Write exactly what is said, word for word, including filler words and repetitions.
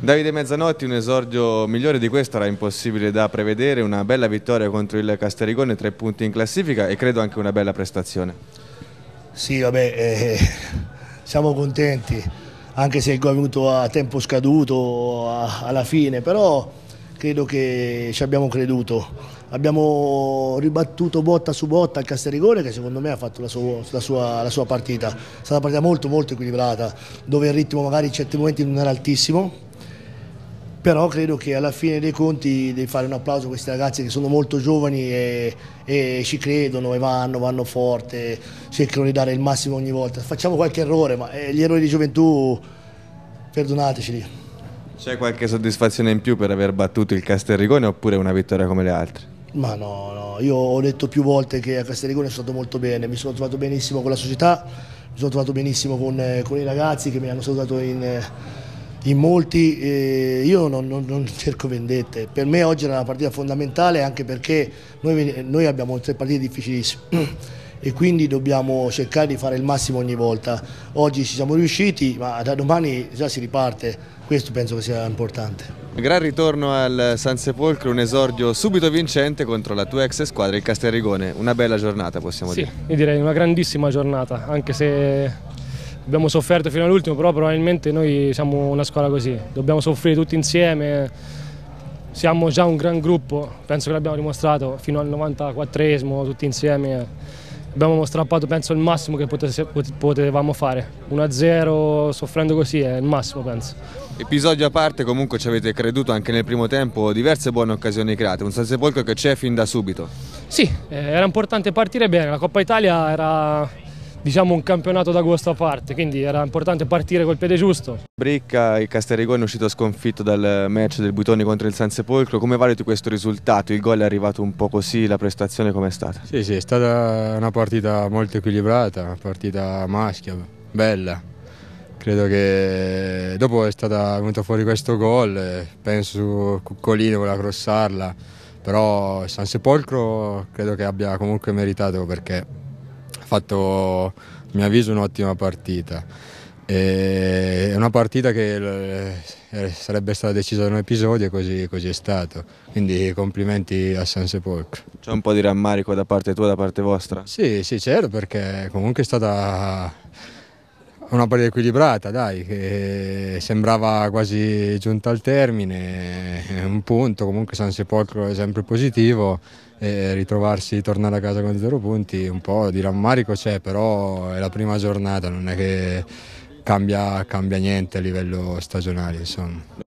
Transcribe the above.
Davide Mezzanotti, un esordio migliore di questo era impossibile da prevedere, una bella vittoria contro il Castellrigone, tre punti in classifica e credo anche una bella prestazione. Sì, vabbè, eh, siamo contenti, anche se il gol è venuto a tempo scaduto a, alla fine, però credo che ci abbiamo creduto. Abbiamo ribattuto botta su botta al Castellrigone, che secondo me ha fatto la sua, la, sua, la sua partita. È stata una partita molto molto equilibrata, dove il ritmo magari in certi momenti non era altissimo, però credo che alla fine dei conti devi fare un applauso a questi ragazzi che sono molto giovani e, e ci credono e vanno, vanno forte, cercano di dare il massimo ogni volta. Facciamo qualche errore, ma gli errori di gioventù, perdonateceli. C'è qualche soddisfazione in più per aver battuto il Castellrigone oppure una vittoria come le altre? Ma no, no, io ho detto più volte che a Castellrigone sono stato molto bene, mi sono trovato benissimo con la società, mi sono trovato benissimo con, con i ragazzi che mi hanno salutato in... in molti, eh, io non, non, non cerco vendette, per me oggi era una partita fondamentale anche perché noi, noi abbiamo tre partite difficilissime e quindi dobbiamo cercare di fare il massimo ogni volta. Oggi ci siamo riusciti, ma da domani già si riparte, questo penso che sia importante. Gran ritorno al San Sepolcro, un esordio subito vincente contro la tua ex squadra, il Castellrigone, una bella giornata possiamo sì, dire. Io direi una grandissima giornata, anche se abbiamo sofferto fino all'ultimo, però probabilmente noi siamo una squadra così, dobbiamo soffrire tutti insieme, siamo già un gran gruppo, penso che l'abbiamo dimostrato fino al novantaquattresimo tutti insieme, abbiamo strappato penso il massimo che potevamo fare, uno a zero soffrendo così è il massimo penso. Episodio a parte, comunque ci avete creduto anche nel primo tempo, diverse buone occasioni create, un San Sepolcro che c'è fin da subito. Sì, era importante partire bene, la Coppa Italia era, diciamo, un campionato d'agosto a parte, quindi era importante partire col piede giusto. Bricca, il Castellrigone è uscito sconfitto dal match del Buitoni contro il San Sepolcro, come valuti questo risultato? Il gol è arrivato un po' così, la prestazione com'è stata? Sì, sì, è stata una partita molto equilibrata, una partita maschia, bella. Credo che dopo è stata venuto fuori questo gol, penso Coccolino voleva crossarla, però San Sepolcro credo che abbia comunque meritato perché ha fatto, a mio avviso, un'ottima partita. È una partita che sarebbe stata decisa da un episodio e così, così è stato. Quindi complimenti a San Sepolcro. C'è un po' di rammarico da parte tua, da parte vostra? Sì, sì, certo, perché comunque è stata una partita equilibrata, dai, che sembrava quasi giunta al termine, un punto, comunque San Sepolcro è sempre positivo. E ritrovarsi, tornare a casa con zero punti, un po' di rammarico c'è, però è la prima giornata, non è che cambia, cambia niente a livello stagionale, insomma.